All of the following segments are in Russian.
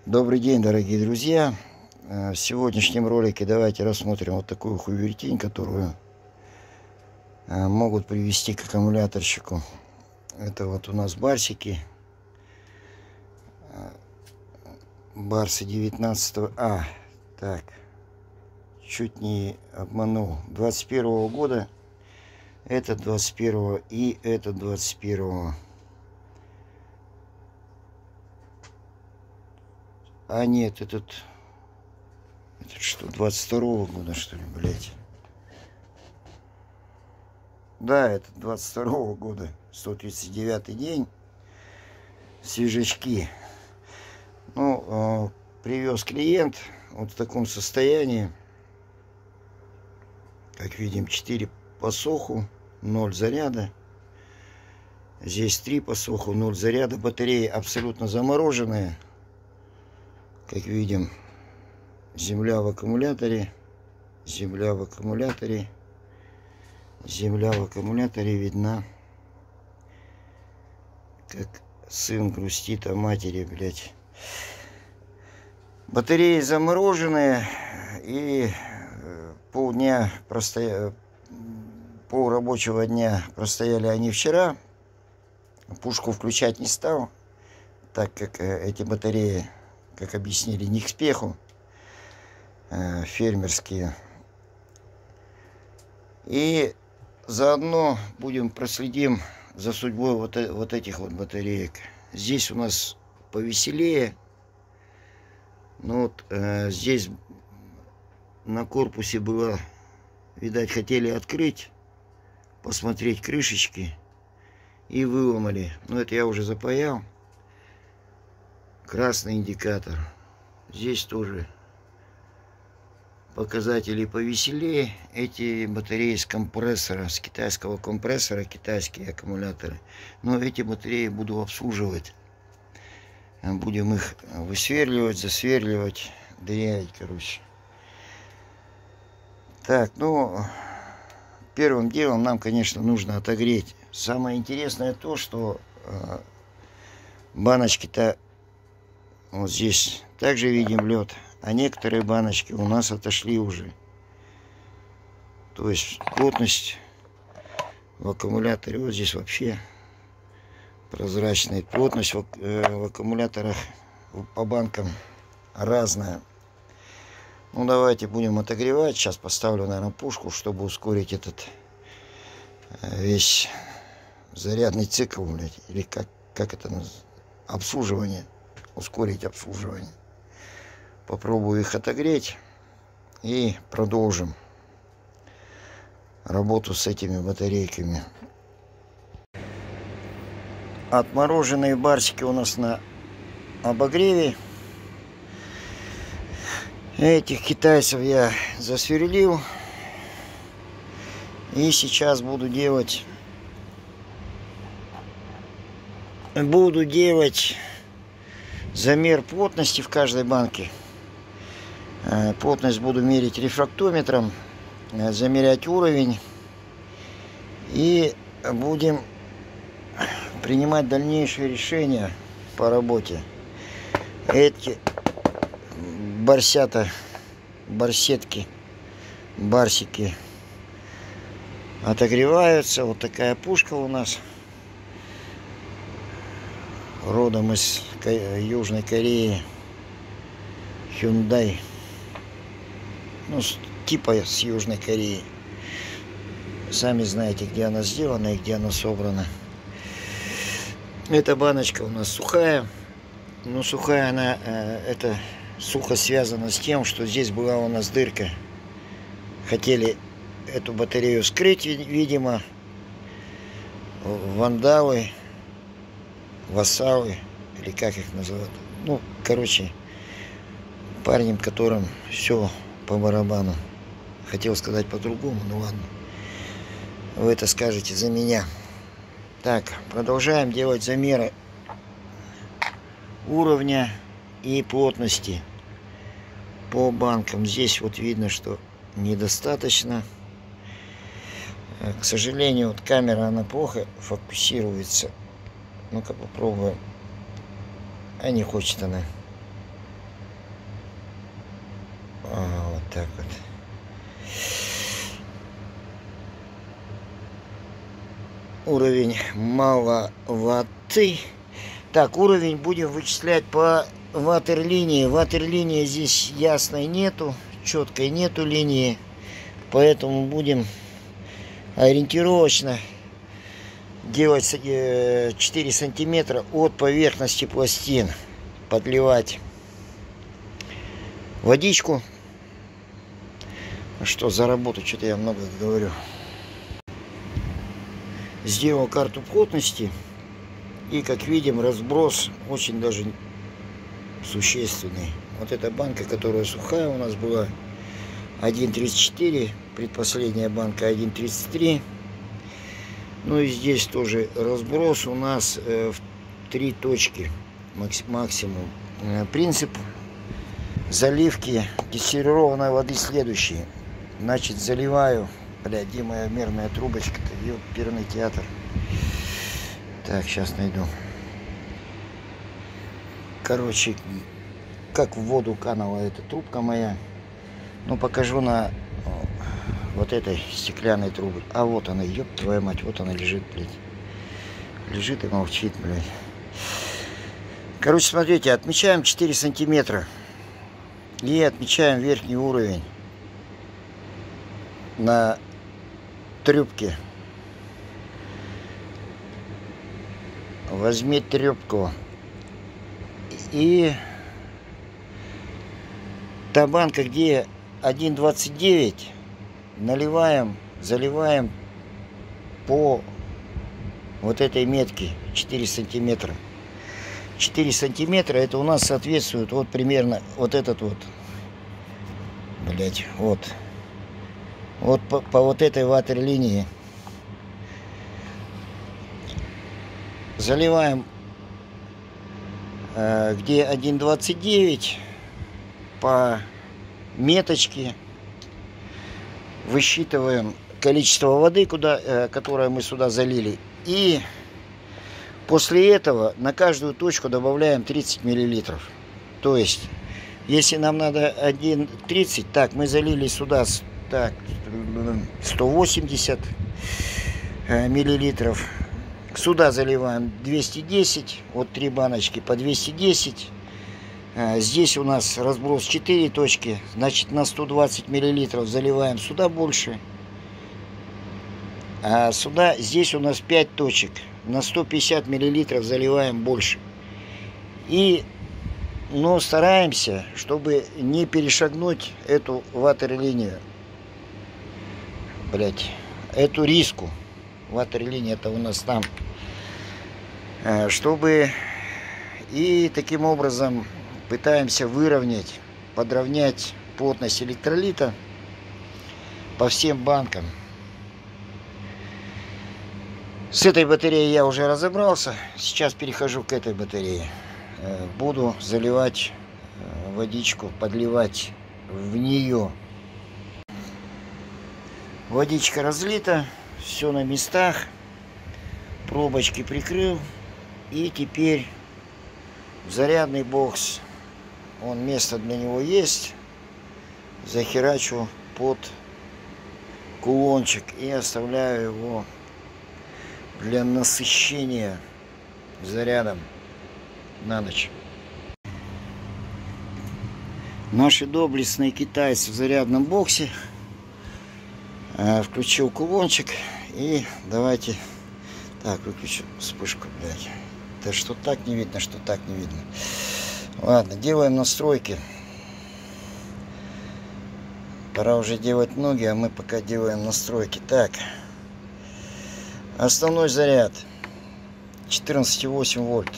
Добрый день, дорогие друзья! В сегодняшнем ролике давайте рассмотрим вот такую хуевертень, которую могут привести к аккумуляторщику. Это вот у нас барсики. Барсы 19-го. Так. Чуть не обманул. 21-го года. Этот 21-го и этот 21-го. Нет, этот что, 22-го года, что ли, блядь? Да, это 22-го года, 139-й день, свежачки. Ну, привез клиент вот в таком состоянии. Как видим, 4 по соху, 0 заряда. Здесь 3 по соху, 0 заряда. Батареи абсолютно замороженные. Как видим, земля в аккумуляторе, земля в аккумуляторе, земля в аккумуляторе видна, как сын грустит о матери, блядь. Батареи замороженные, и пол рабочего дня простояли они вчера. Пушку включать не стал, так как эти батареи, как объяснили, не к спеху, фермерские. И заодно проследим за судьбой вот этих вот батареек. Здесь у нас повеселее. Ну вот здесь на корпусе было, видать, хотели открыть, посмотреть крышечки, и выломали. Но это я уже запаял. Красный индикатор. Здесь тоже показатели повеселее. Эти батареи с компрессора, с китайского компрессора, китайские аккумуляторы. Но эти батареи буду обслуживать. Будем их высверливать, засверливать, дырявить, короче. Так, ну, первым делом нам, конечно, нужно отогреть. Самое интересное то, что баночки-то вот здесь также видим лед, а некоторые баночки у нас отошли уже. То есть плотность в аккумуляторе вот здесь вообще прозрачная. Плотность в аккумуляторах по банкам разная. Ну, давайте будем отогревать. Сейчас поставлю, наверное, пушку, чтобы ускорить этот весь зарядный цикл, блядь, или как это называется, обслуживание. Ускорить обслуживание. Попробую их отогреть и продолжим работу с этими батарейками. Отмороженные барсики у нас на обогреве. Этих китайцев я засверлил. И сейчас буду делать замер плотности в каждой банке. Плотность буду мерить рефрактометром, замерять уровень. И будем принимать дальнейшие решения по работе. Эти барсики отогреваются. Вот такая пушка у нас. Родом из Южной Кореи. Hyundai. Ну, типа с Южной Кореи. Сами знаете, где она сделана и где она собрана. Эта баночка у нас сухая. Но сухая она, это сухо связано с тем, что здесь была у нас дырка. Хотели эту батарею скрыть, видимо. Вандалы, вассалы, или как их называют. Ну, короче, парнем, которым все по барабану. Хотел сказать по-другому, ну ладно. Вы это скажете за меня. Так, продолжаем делать замеры уровня и плотности по банкам. Здесь вот видно, что недостаточно. К сожалению, вот камера, она плохо фокусируется. Ну-ка попробуем. А не хочет она. так вот. Уровень маловатый. Так, уровень будем вычислять по ватерлинии. Ватерлинии здесь ясной нету, четкой нету линии. Поэтому будем ориентировочно делать 4 сантиметра от поверхности пластин. Подливать водичку. Что за работу, что-то я много говорю. Сделал карту плотности. И как видим, разброс очень даже существенный. Вот эта банка, которая сухая у нас была, 1,34. Предпоследняя банка 1,33. Ну и здесь тоже разброс у нас в 3 точки максимум. Принцип заливки дистиллированной воды следующий. Значит, заливаю. Бля, где моя мерная трубочка-то? Ёперный театр. Так, сейчас найду. Короче, как в воду канула эта трубка моя. Ну, покажу на вот этой стеклянной трубе. А вот она, ёб твою мать, вот она лежит, блядь. Лежит и молчит, блядь. Короче, смотрите, отмечаем 4 сантиметра. И отмечаем верхний уровень на трубке. Возьми трубку. И та банка, где 1,29, наливаем, заливаем по вот этой метке 4 сантиметра. 4 сантиметра это у нас соответствует вот примерно вот этот вот, блять, вот по вот этой ватерлинии. Заливаем где 1,29 по меточке, высчитываем количество воды, которое мы сюда залили, и после этого на каждую точку добавляем 30 миллилитров. То есть, если нам надо 1,30, так, мы залили сюда так, 180 миллилитров. Сюда заливаем 210, вот 3 баночки по 210. Здесь у нас разброс 4 точки, значит на 120 миллилитров заливаем сюда больше. А сюда, здесь у нас 5 точек, на 150 миллилитров заливаем больше. Но стараемся, чтобы не перешагнуть эту ватерлинию. Блять, эту риску. Ватерлиния это у нас там. Чтобы и таким образом пытаемся выровнять, подровнять плотность электролита по всем банкам. С этой батареей я уже разобрался. Сейчас перехожу к этой батарее. Буду заливать водичку, подливать в нее. Водичка разлита, все на местах. Пробочки прикрыл. И теперь зарядный бокс. Место для него есть. Захерачу под кулончик и оставляю его для насыщения зарядом на ночь. Наши доблестные китайцы в зарядном боксе. Включил кулончик и давайте. Так, выключу вспышку, блядь. Да что так не видно, что так не видно. Ладно, делаем настройки. Пора уже делать ноги, а мы пока делаем настройки. Так. Основной заряд 14,8 вольт.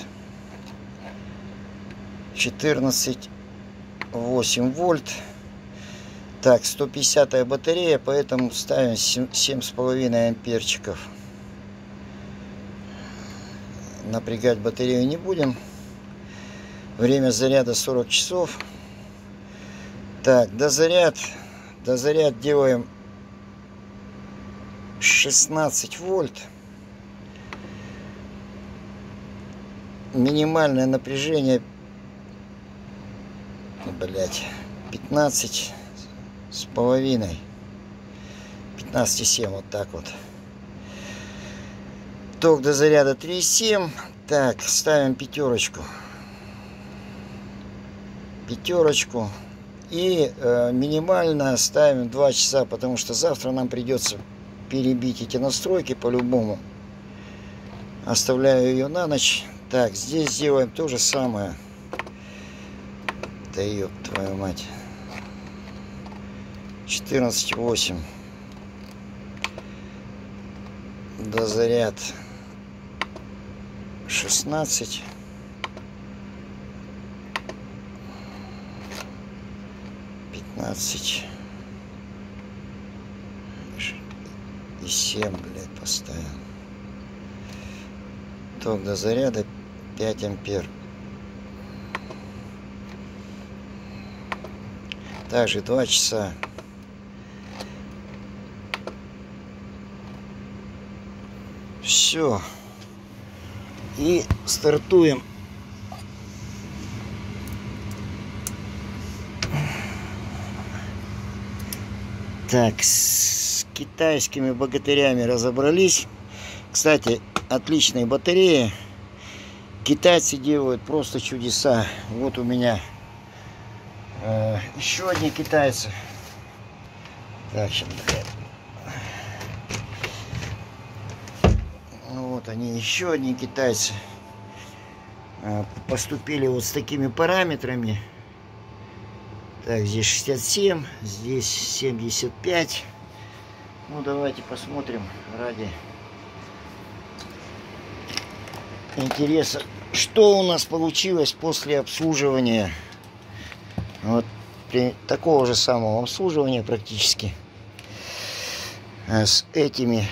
14,8 вольт. Так, 150-я батарея, поэтому ставим 7,5 амперчиков. Напрягать батарею не будем. Время заряда 40 часов. Так, дозаряд делаем 16 вольт. Минимальное напряжение, блять, 15. с половиной. 15,7, вот так вот. Ток до заряда 3,7. Так, ставим пятерочку. И минимально ставим 2 часа, потому что завтра нам придется перебить эти настройки по-любому. Оставляю ее на ночь. Так, здесь делаем то же самое. Да ёб твою мать. 14,8. Дозаряд 16. 15. И 7, блядь, поставил. Ток до заряда 5 ампер. Также 2 часа. Все. И стартуем. Так, с китайскими богатырями разобрались. Кстати, отличные батареи. Китайцы делают просто чудеса. Вот у меня еще одни китайцы. Так, сейчас, вот они, еще одни китайцы. Поступили вот с такими параметрами. Так, здесь 67, здесь 75. Ну, давайте посмотрим ради интереса, что у нас получилось после обслуживания. Вот при такого же самого обслуживания практически с этими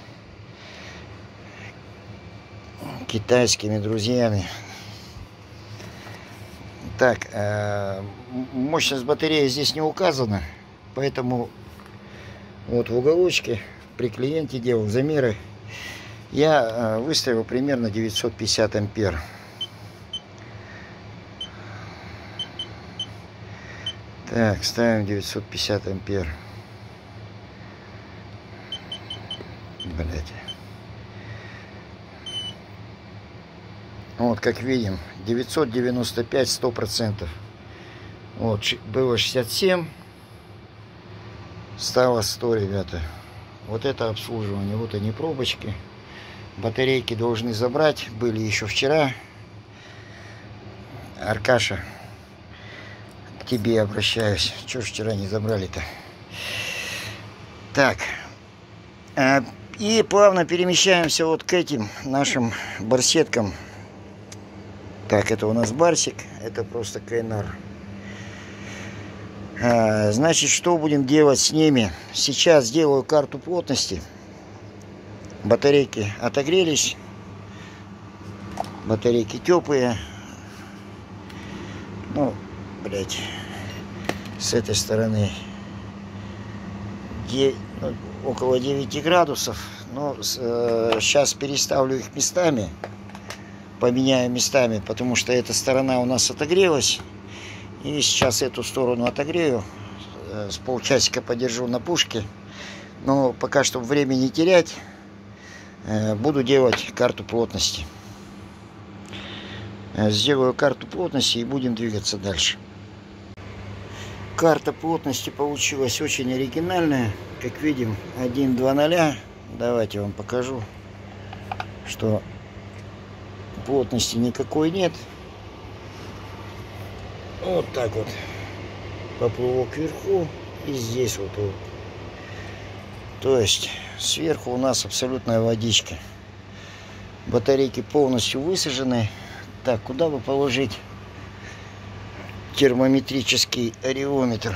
китайскими друзьями. Так, мощность батареи здесь не указана, поэтому вот в уголочке при клиенте делал замеры. Я выставил примерно 950 ампер. Так, ставим 950 ампер. Блять. Вот, как видим, 995, 100%. Вот, было 67, стало 100, ребята. Вот это обслуживание. Вот они, пробочки. Батарейки должны забрать. Были еще вчера. Аркаша, к тебе обращаюсь. Чего ж вчера не забрали-то? Так. И плавно перемещаемся вот к этим нашим барсеткам. Так, это у нас барсик, это просто КНР. Значит, что будем делать с ними? Сейчас сделаю карту плотности. Батарейки отогрелись. Батарейки теплые. Ну, блять, с этой стороны около 9 градусов. Но сейчас переставлю их местами. Поменяю местами, потому что эта сторона у нас отогрелась. И сейчас эту сторону отогрею. С полчасика подержу на пушке. Но пока, чтобы время не терять, буду делать карту плотности. Сделаю карту плотности и будем двигаться дальше. Карта плотности получилась очень оригинальная. Как видим, 1,2,0. Давайте вам покажу, что плотности никакой нет. Вот так вот поплыву кверху и здесь вот. То есть сверху у нас абсолютная водичка. Батарейки полностью высажены. Так, куда бы положить термометрический ареометр?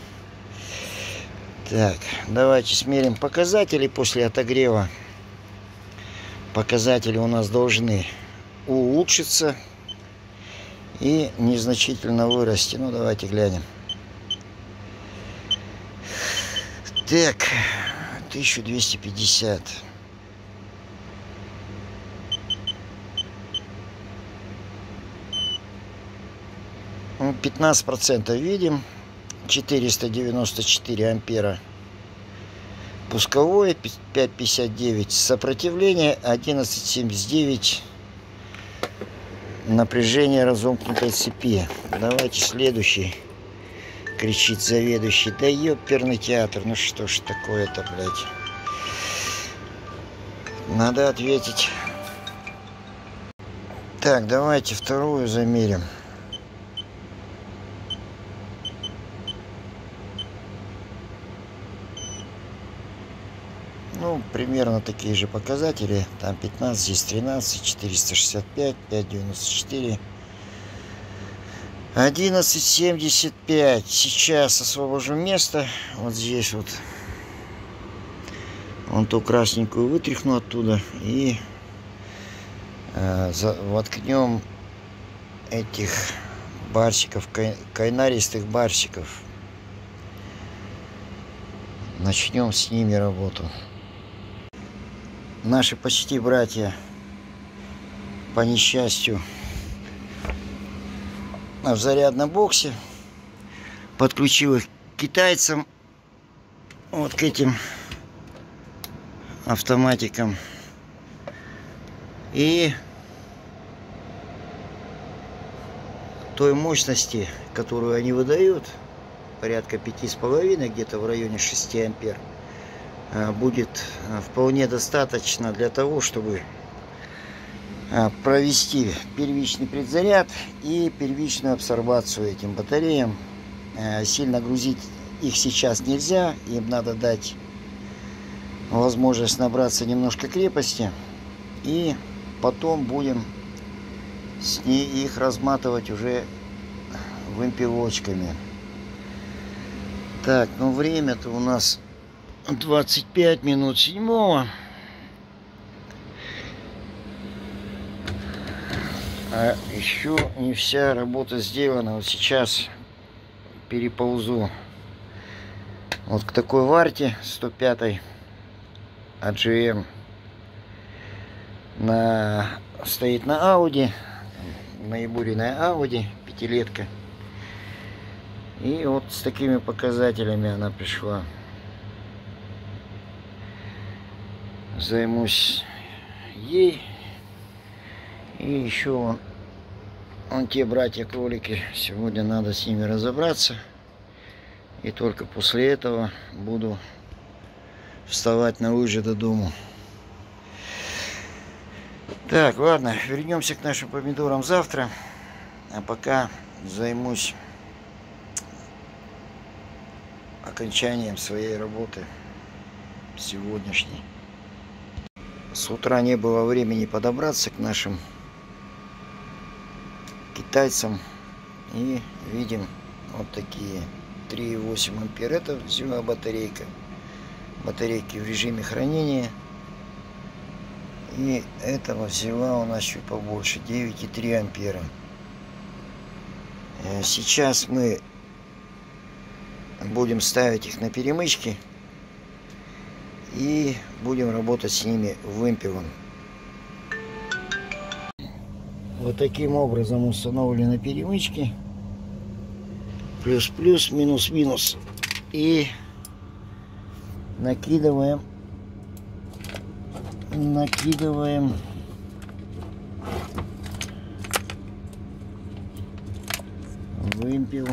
Так, давайте смерим показатели после отогрева. Показатели у нас должны улучшиться и незначительно вырасти. Ну, давайте глянем. Так, 1250. Ну, 15% видим. 494 ампера. Пусковой 5,59. Сопротивление 11,79. Напряжение разомкнутой цепи. Давайте следующий. Кричит заведующий. Да ёперный театр. Ну что ж такое-то, блядь. Надо ответить. Так, давайте вторую замерим. Ну, примерно такие же показатели. Там 15, здесь 13, 465, 5,94. 11,75. Сейчас освобожу место. Вот здесь вот. Вон ту красненькую вытряхну оттуда. И воткнем этих барсиков, кайнаристых барсиков. Начнем с ними работу. Наши почти братья, по несчастью, в зарядном боксе. Подключил их к китайцам, вот к этим автоматикам. И той мощности, которую они выдают, порядка 5,5, где-то в районе 6 ампер, будет вполне достаточно для того, чтобы провести первичный предзаряд и первичную абсорбацию этим батареям. Сильно грузить их сейчас нельзя, им надо дать возможность набраться немножко крепости, и потом будем их разматывать уже вымпелочками. Так, ну время-то у нас 25 минут 7. А еще не вся работа сделана. Вот сейчас переползу вот к такой варте 105 AGM. Стоит на Audi, наибуренная Audi, пятилетка. И вот с такими показателями она пришла. Займусь ей. И еще вон те братья-кролики. Сегодня надо с ними разобраться. И только после этого буду вставать на лыжи до дому. Так, ладно, вернемся к нашим помидорам завтра. А пока займусь окончанием своей работы сегодняшней. С утра не было времени подобраться к нашим китайцам. И видим вот такие 3,8 ампер. Это взяла батарейка. Батарейки в режиме хранения. И этого взяла у нас чуть побольше, 9,3 ампера. Сейчас мы будем ставить их на перемычки и будем работать с ними вымпелом. Вот таким образом установлены перемычки. Плюс-плюс, минус-минус. И накидываем вымпел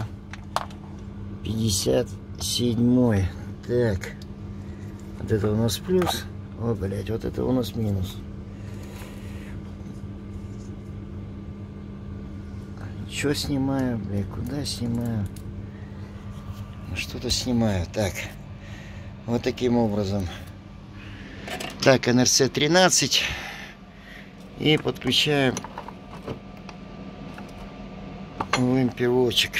57. Так, вот это у нас плюс. О, блядь, вот это у нас минус. Что снимаю, блядь, куда снимаю? Что-то снимаю. Так, вот таким образом. Так, НРЦ 13. И подключаем вымпелочек.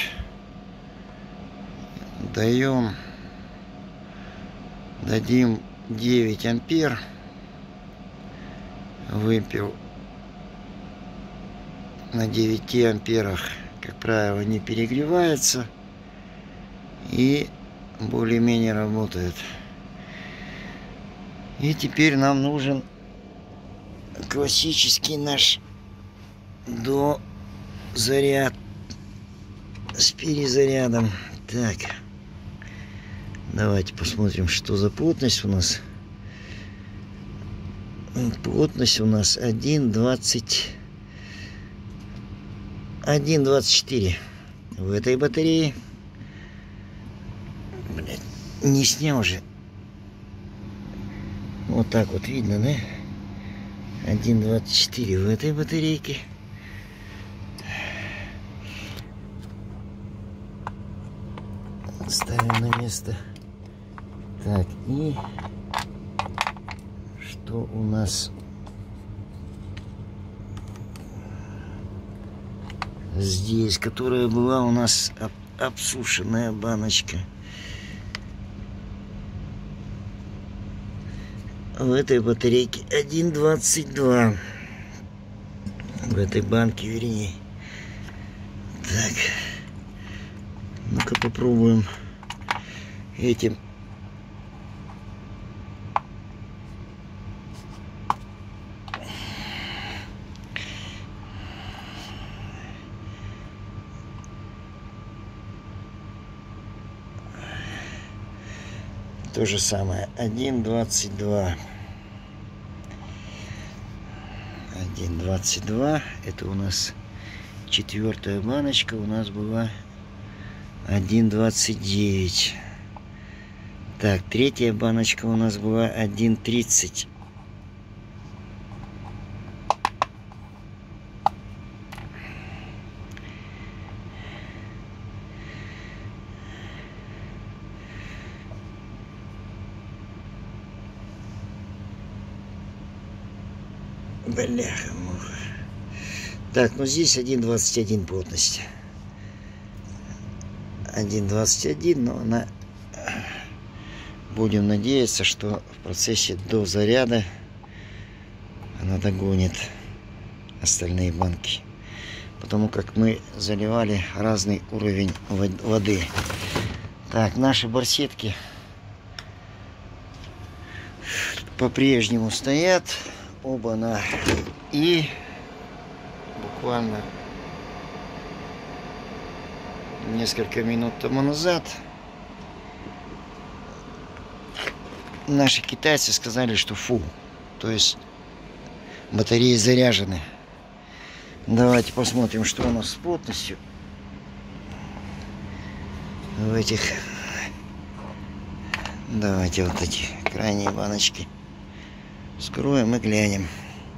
Дадим 9 ампер. Вымпел на 9 амперах, как правило, не перегревается и более-менее работает. И теперь нам нужен классический наш дозаряд с перезарядом. Так. Давайте посмотрим, что за плотность у нас. Плотность у нас 1,24 в этой батарее. Блять, не снял же. Вот так вот видно, да? 1,24 в этой батарейке. Ставим на место. Так, и что у нас здесь, которая была у нас обсушенная баночка. В этой батарейке 1,22. В этой банке, вернее. Так. Ну-ка попробуем этим. То же самое. 1,22. 1,22. Это у нас 4-я баночка. У нас была 1,29. Так, 3-я баночка у нас была 1,30. Бляха-муха. Так, ну здесь 1,21 плотность. 1,21, но она... Будем надеяться, что в процессе до заряда она догонит остальные банки. Потому как мы заливали разный уровень воды. Так, наши барсетки по-прежнему стоят. Оба-на. И буквально несколько минут тому назад наши китайцы сказали, что фу. То есть батареи заряжены. Давайте посмотрим, что у нас с плотностью в этих. Давайте вот эти крайние баночки вскроем и глянем.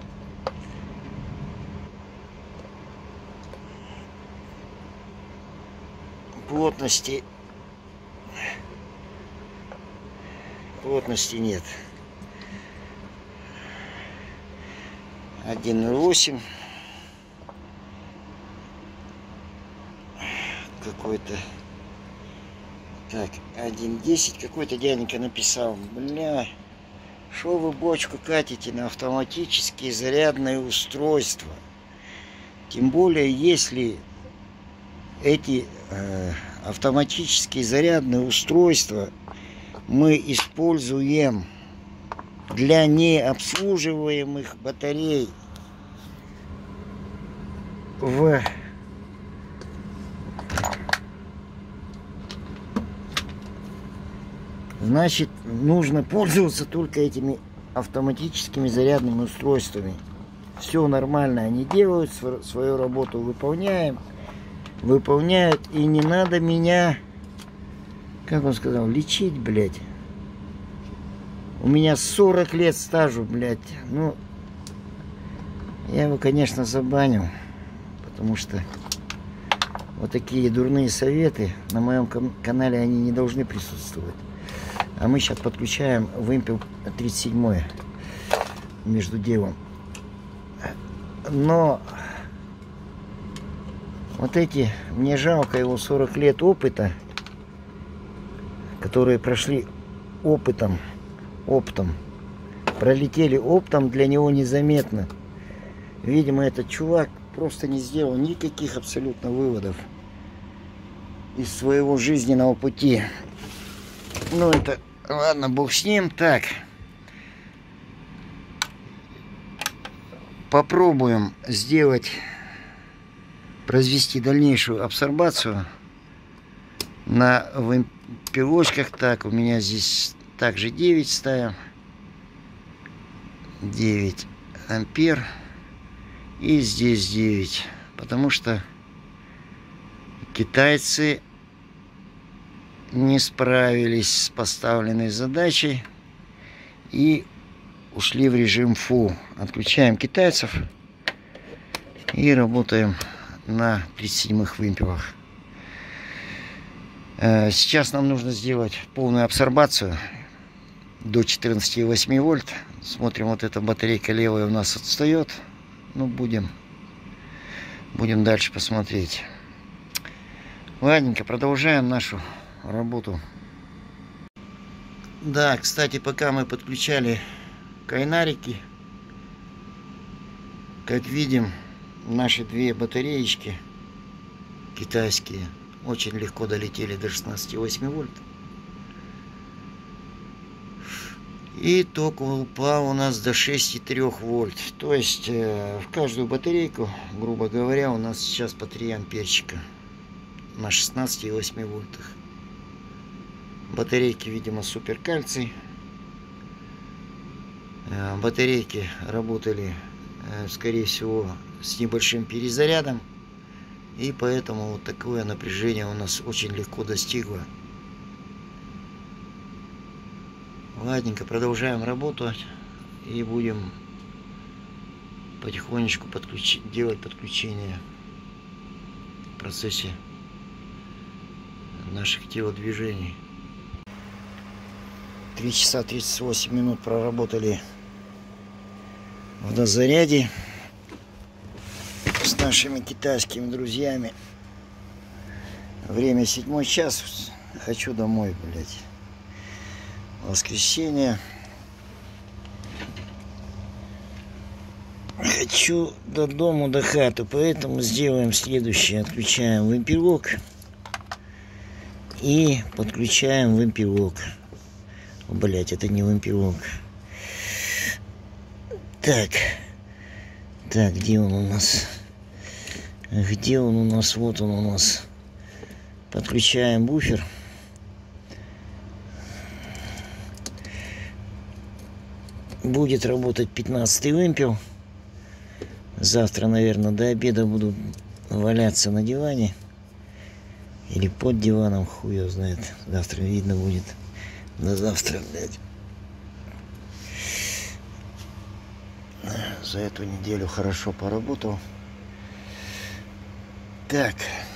Плотности нет. 1,8 какой-то. Так, 1,10 какой-то дяденька написал. Бля, шо вы бочку катите на автоматические зарядные устройства? Тем более, если эти автоматические зарядные устройства мы используем для необслуживаемых батарей значит, нужно пользоваться только этими автоматическими зарядными устройствами. Все нормально они делают, свою работу выполняют, и не надо меня, как он сказал, лечить, блядь. У меня 40 лет стажу, блядь. Ну, я его, конечно, забанил, потому что вот такие дурные советы на моем канале, они не должны присутствовать. А мы сейчас подключаем вымпел 37 между делом. Но вот эти, мне жалко его 40 лет опыта, которые прошли оптом, пролетели оптом, для него незаметно. Видимо, этот чувак просто не сделал никаких абсолютно выводов из своего жизненного пути. Ну, это, ладно, бог с ним. Так, попробуем произвести дальнейшую абсорбацию На вымпелочках так, у меня здесь также 9 ставим. 9 ампер. И здесь 9. Потому что китайцы не справились с поставленной задачей и ушли в режим full. Отключаем китайцев и работаем на 37-х вымпелах. Сейчас нам нужно сделать полную абсорбацию до 14,8 вольт. Смотрим, вот эта батарейка левая у нас отстает. Ну, будем дальше посмотреть. Ладненько, продолжаем нашу работу. Да, кстати, пока мы подключали кайнарики, как видим, наши две батареечки китайские очень легко долетели до 16,8 вольт. И ток упал у нас до 6,3 вольт. То есть в каждую батарейку, грубо говоря, у нас сейчас по 3 амперчика на 16,8 вольтах. Батарейки, видимо, супер кальций. Батарейки работали, скорее всего, с небольшим перезарядом. И поэтому вот такое напряжение у нас очень легко достигло. Ладненько, продолжаем работать и будем потихонечку делать подключение в процессе наших телодвижений. 3 часа 38 минут проработали в дозаряде с нашими китайскими друзьями. Время 7 час. Хочу домой, блядь. Воскресенье. Хочу до дому, до хаты. Поэтому сделаем следующее. Отключаем вымпелок и подключаем вымпелок. Блять, это не вымпелок. Так, где он у нас? Где он у нас? Вот он у нас. Подключаем буфер. Будет работать 15-й вымпел. Завтра, наверное, до обеда буду валяться на диване. Или под диваном, хуй его знает. Завтра видно будет. На завтра, блядь. За эту неделю хорошо поработал. Так.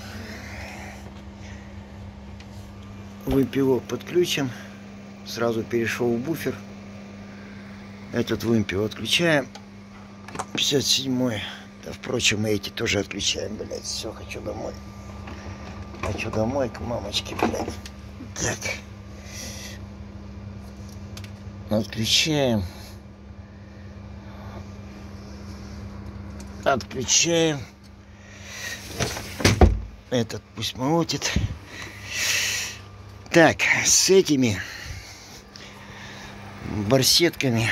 Вымпелок подключим. Сразу перешел в буфер. Этот вымпел отключаем. 57-й. Да, впрочем, мы эти тоже отключаем, блядь. Все, хочу домой. Хочу домой к мамочке, блядь. Так. Отключаем. Отключаем. Этот пусть молотит. Так, с этими барсетками,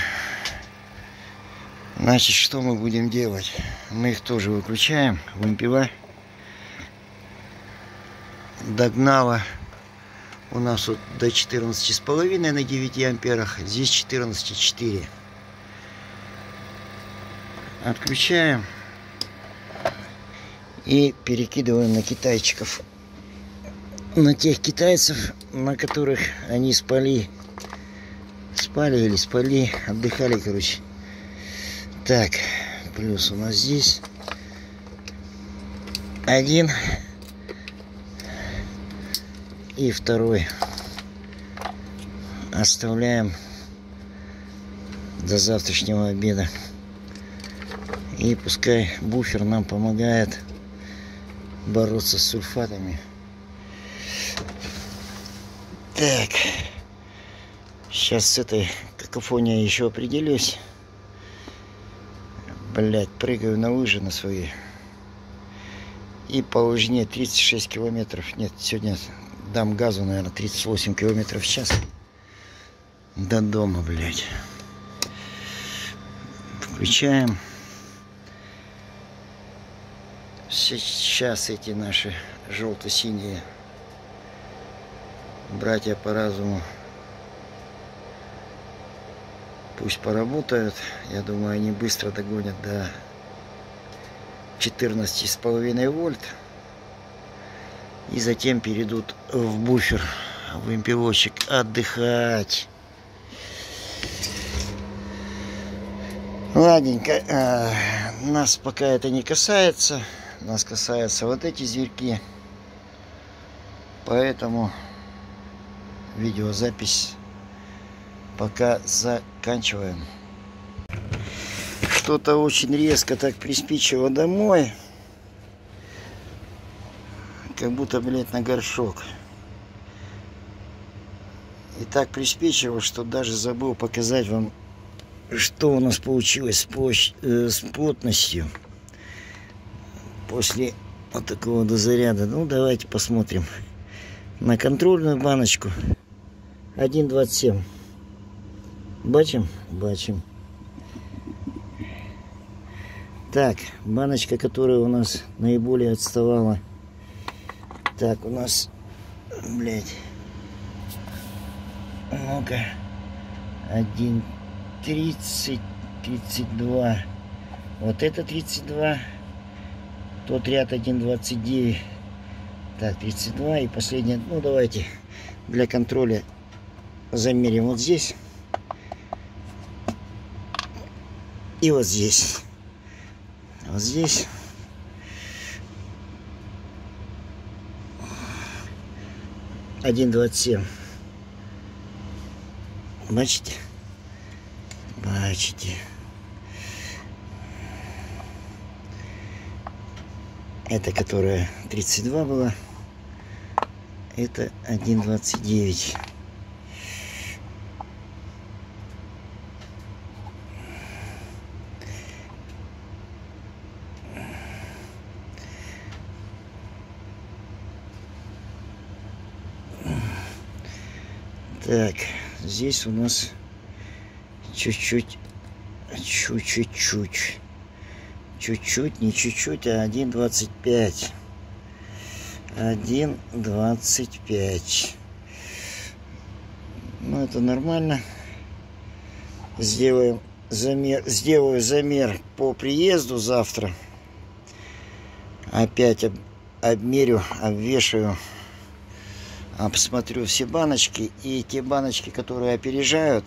значит, что мы будем делать? Мы их тоже выключаем. Вымпела догнала у нас вот до 14,5 на 9 амперах. Здесь 14,4. Отключаем и перекидываем на китайчиков. На тех китайцев, на которых они спали или спали, отдыхали, короче. Так, плюс у нас здесь один и второй. Оставляем до завтрашнего обеда. И пускай буфер нам помогает бороться с сульфатами. Так, сейчас с этой какофонией еще определюсь. Блять, прыгаю на лыжи на свои. И по лыжне 36 километров. Нет, сегодня дам газу, наверное, 38 километров в час. До дома, блять. Включаем. Сейчас эти наши желто-синие братья по разуму пусть поработают. Я думаю, они быстро догонят до 14,5 вольт. И затем перейдут в буфер, в вымпелочек отдыхать. Ладненько. Нас пока это не касается. Нас касаются вот эти зверьки. Поэтому видеозапись пока заканчиваем. Что-то очень резко так приспичило домой. Как будто, блядь, на горшок. И так приспичило, что даже забыл показать вам, что у нас получилось с плотностью после вот такого дозаряда. Ну, давайте посмотрим на контрольную баночку. 1,27. Бачим? Бачим. Так, баночка, которая у нас наиболее отставала. Так, у нас, блядь, ну-ка, 1,30, 32. Вот это 32. Тот ряд 1,29. Так, 32. И последнее, ну давайте для контроля замерим вот здесь. И вот здесь. Вот здесь. Один 27. Бачите? Бачите. Это которая 32 была. Это 1,29. Так, здесь у нас чуть-чуть, не чуть-чуть, а 1,25. 1,25. Ну, это нормально. Сделаю замер по приезду завтра. Опять обмерю, обвешаю. Посмотрю все баночки, и те баночки, которые опережают,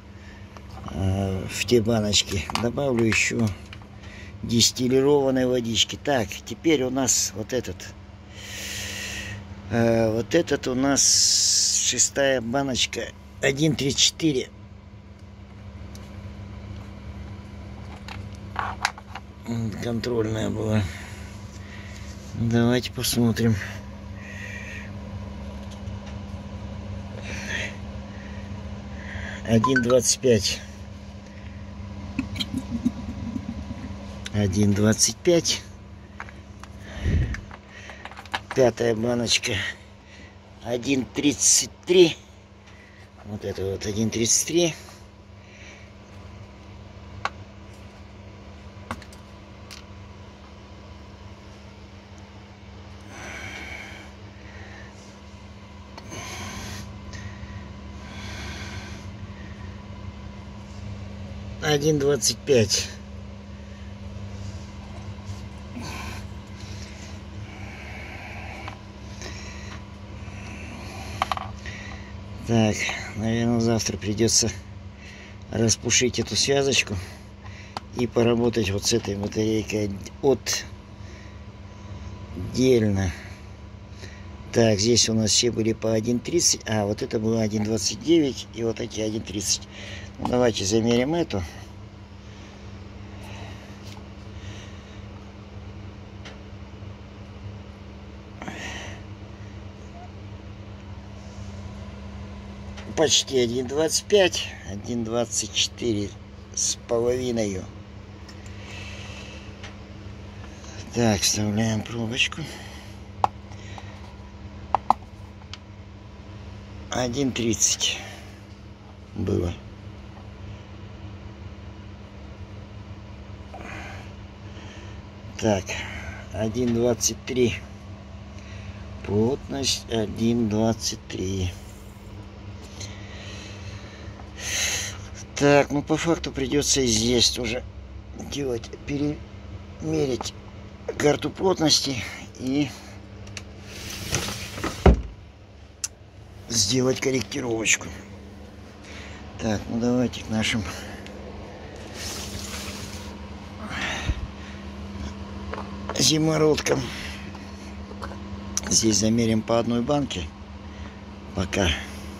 в те баночки добавлю еще дистиллированной водички. Так, теперь у нас вот этот у нас 6-я баночка 1,34. Контрольная была. Давайте посмотрим. 1,25. 1,25. 5-я баночка 1,33. Вот это вот 1,33. Один 25. Так, наверное, завтра придется распушить эту связочку и поработать вот с этой батарейкой отдельно. Так, здесь у нас все были по 1,30, а вот это было 1,29 и вот эти 1,30. Ну, давайте замерим эту. Почти 1,25, 1,24 с половиной. Так, вставляем пробочку. 1,30 было. Так, 1,23. Плотность 1,23. Так, ну по факту придется и здесь тоже делать, перемерить карту плотности и сделать корректировочку. Так, ну давайте к нашим зимородкам. Здесь замерим по одной банке пока.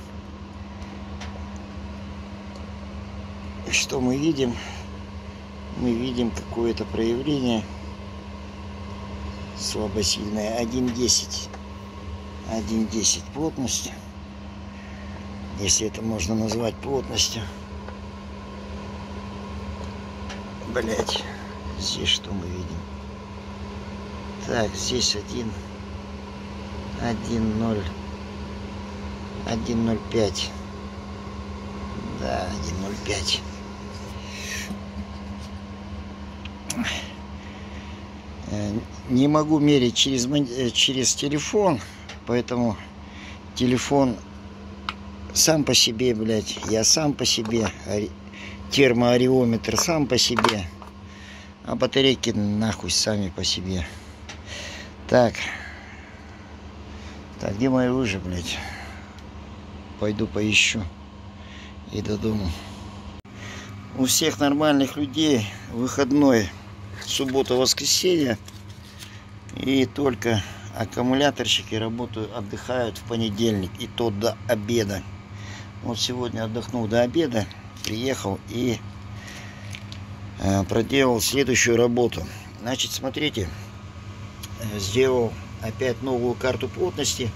Что мы видим? Мы видим какое-то проявление слабосильное. 1,10. 1,10 плотность. Если это можно назвать плотностью. Блять. Здесь что мы видим? Так, здесь 1,05. Да, 1,05. Не могу мерить через телефон, поэтому телефон сам по себе, блядь, я сам по себе, термоареометр сам по себе, а батарейки нахуй сами по себе. Так, где мои лыжи, блядь? Пойду поищу и до дома. У всех нормальных людей выходной, суббота-воскресенье, и только аккумуляторщики работают, отдыхают в понедельник, и то до обеда. Вот сегодня отдохнул до обеда, приехал и проделал следующую работу. Значит, смотрите, сделал опять новую карту плотности.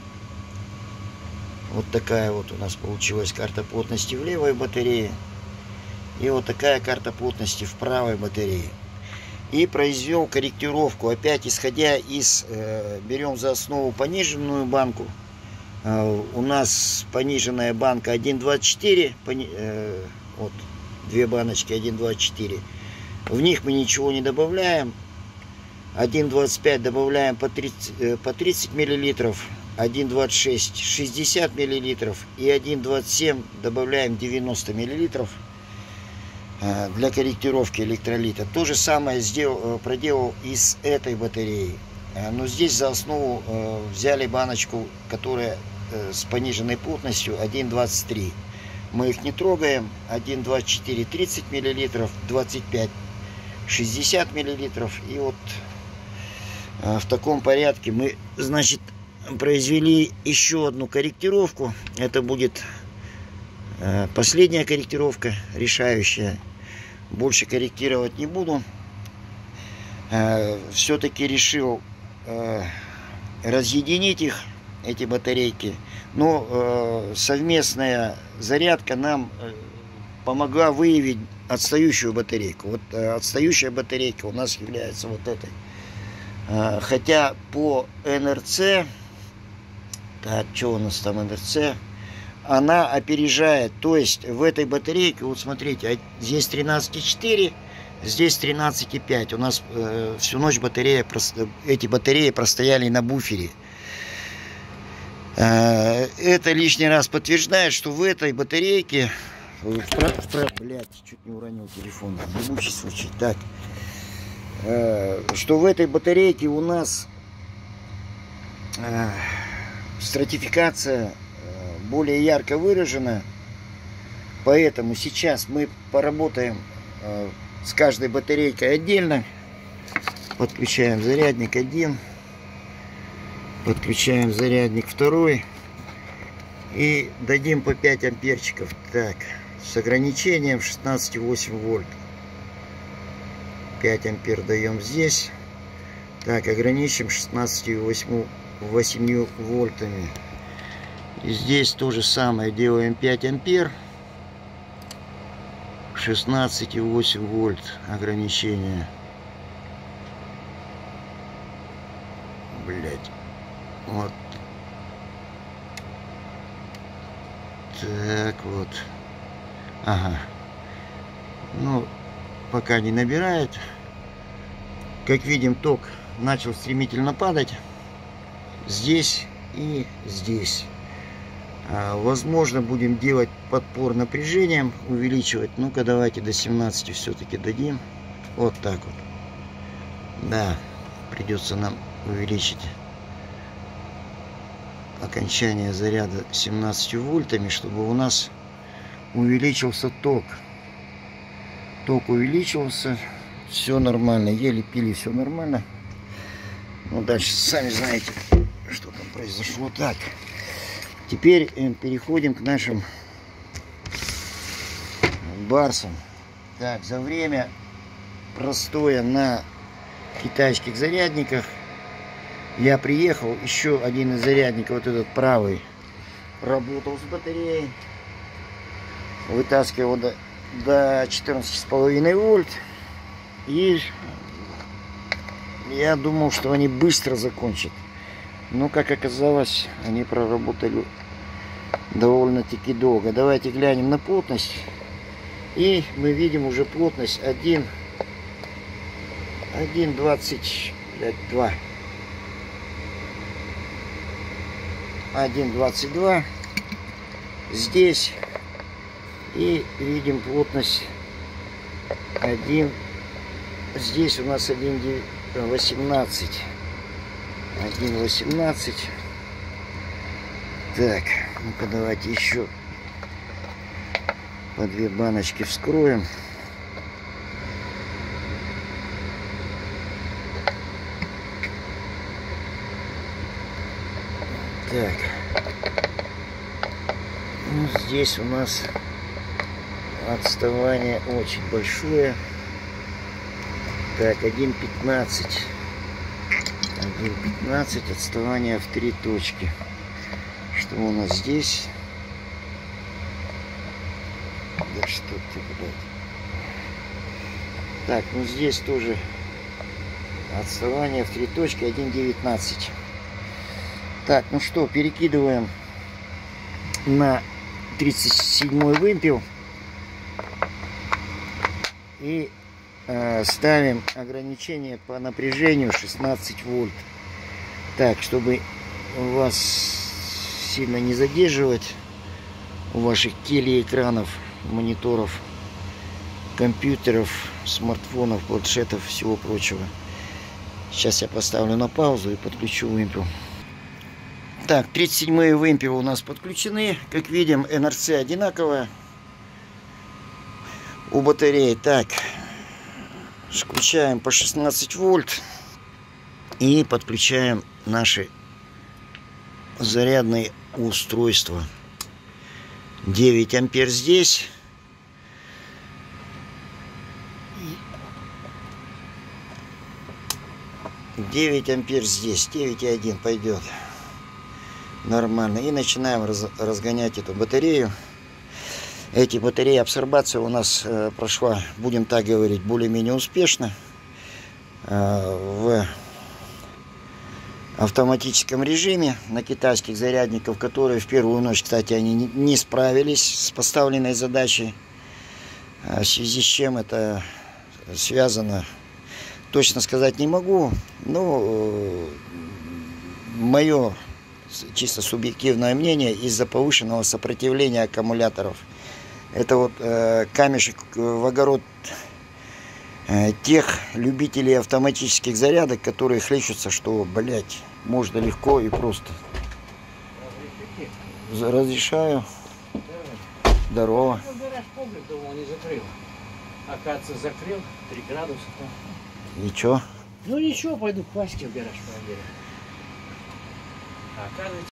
Вот такая вот у нас получилась карта плотности в левой батарее. И вот такая карта плотности в правой батарее. И произвел корректировку, опять исходя из, берем за основу пониженную банку. У нас пониженная банка 1,24, вот две баночки 1,24. В них мы ничего не добавляем. 1,25 добавляем по 30 мл, 1,26 60 мл и 1,27 добавляем 90 мл для корректировки электролита. То же самое проделал и с этой батареей. Но здесь за основу взяли баночку, которая с пониженной плотностью 1,23. Мы их не трогаем. 1,24 30 мл, 25 60 мл. И вот в таком порядке мы, значит, произвели еще одну корректировку. Это будет последняя корректировка, решающая. Больше корректировать не буду. Все-таки решил разъединить их, эти батарейки. Но совместная зарядка нам помогла выявить отстающую батарейку. Вот отстающая батарейка у нас является вот этой. Хотя по НРЦ, так, что у нас там НРЦ, она опережает, то есть в этой батарейке, вот смотрите, здесь 13,4, здесь 13,5. У нас всю ночь эти батареи простояли на буфере. Это лишний раз подтверждает, что в этой батарейке, блядь, чуть не уронил телефон, ебучий случай, так, что в этой батарейке у нас стратификация более ярко выражена, поэтому сейчас мы поработаем с каждой батарейкой отдельно. Подключаем зарядник 1, подключаем зарядник 2 и дадим по 5 амперчиков. Так, с ограничением 16,8 вольт. 5 ампер даем здесь. Так, ограничим 16,8 вольтами. И здесь то же самое делаем 5 ампер. 16,8 вольт ограничение. Блять. Вот. Так вот. Ага. Ну, пока не набирает. Как видим, ток начал стремительно падать. Здесь и здесь. Возможно, будем делать подпор напряжением, увеличивать. Ну-ка, давайте до 17 все-таки дадим. Вот так вот. Да, придется нам увеличить окончание заряда 17 вольтами, чтобы у нас увеличился ток. Ток увеличился, все нормально, еле пили, все нормально. Ну, дальше сами знаете, что там произошло. Так, теперь переходим к нашим барсам. Так, за время простоя на китайских зарядниках я приехал, еще один из зарядников, вот этот правый, работал с батареей, вытаскивал до 14,5 вольт, и я думал, что они быстро закончат, но, как оказалось, они проработали довольно-таки долго. Давайте глянем на плотность, и мы видим уже плотность 1,22. 1,22 здесь, и видим плотность 1, здесь у нас 1,18. 1,18. Так, ну-ка давайте еще по 2 баночки вскроем. Так, ну, здесь у нас отставание очень большое. Так, 1,15. 1,15, отставание в 3 точки. Что у нас здесь? Да что ты, блядь. Так, ну здесь тоже отставание в 3 точки, 1,19. Так, ну что, перекидываем на 37-й вымпел и ставим ограничение по напряжению 16 вольт. Так, чтобы вас сильно не задерживать у ваших телеэкранов, мониторов, компьютеров, смартфонов, планшетов, всего прочего. Сейчас я поставлю на паузу и подключу вымпел. Так, 37-е вымпелы у нас подключены. Как видим, НРЦ одинаковая у батареи. Так, включаем по 16 вольт и подключаем наши зарядные устройства. 9 ампер здесь. — 9 ампер здесь. 9,1 пойдет. Нормально. И начинаем разгонять эту батарею. Эти батареи, абсорбация у нас прошла, будем так говорить, более-менее успешно. В автоматическом режиме на китайских зарядниках, которые в первую ночь, кстати, они не справились с поставленной задачей. В связи с чем это связано, точно сказать не могу. Но мое чисто субъективное мнение, из-за повышенного сопротивления аккумуляторов. Это вот камешек в огород тех любителей автоматических зарядок, которые хлещутся, что, блять, можно легко и просто. Разрешаю. Здорово. Гараж погреб дома не закрыл. Оказывается, закрыл 3 градуса. И чё? Ну ничего, пойду к Ваське в гараж проверю. Оказывается,